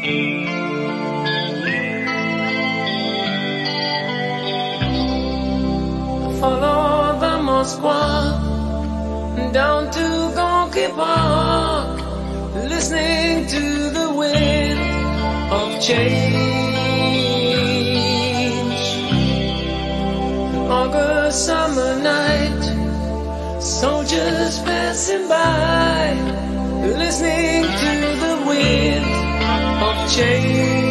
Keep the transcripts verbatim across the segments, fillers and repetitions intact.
Follow the Moskva down to Gorky Park, listening to the wind of change. An August summer night, soldiers passing by, listening to the wind of change.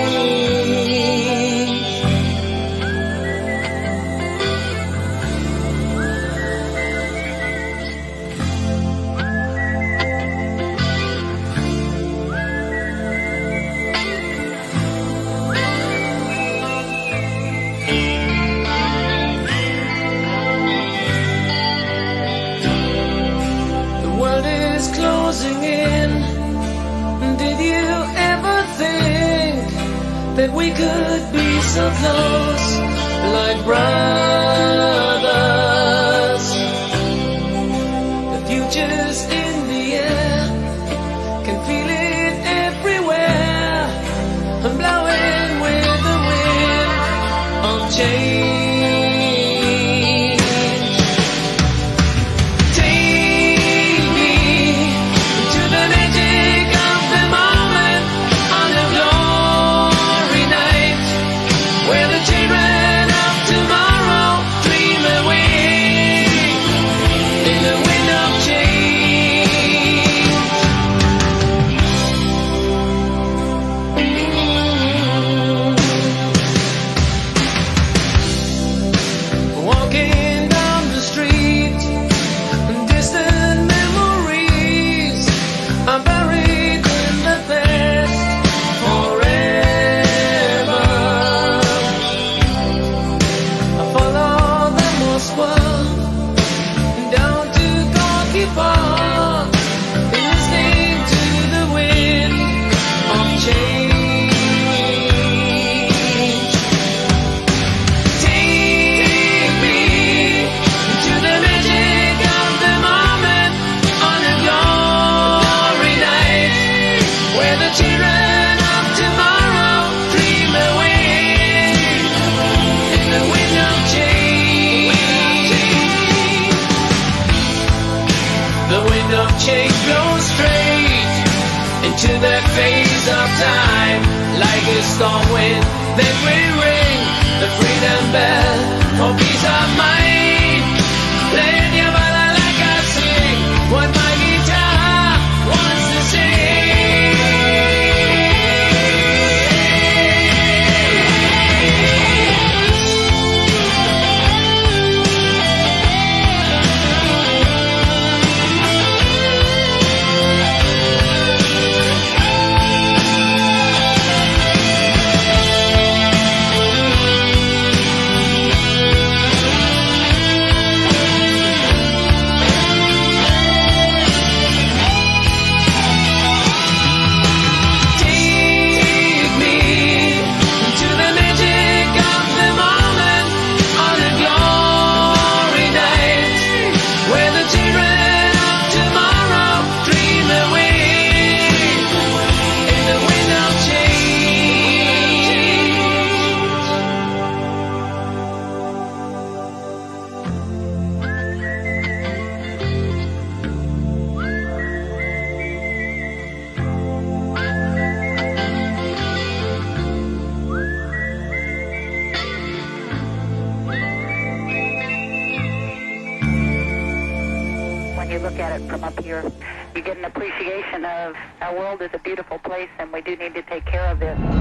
Closing in. Did you ever think that we could be so close, like brothers? The future's in the air, can feel it everywhere. I'm blowing with the wind of change. Change blows straight into that phase of time, like a storm wind that will ring the freedom bell for peace of mind. Playing your ballad like I sing what my guitar wants to sing. You look at it from up here, you get an appreciation of our world is a beautiful place and we do need to take care of it.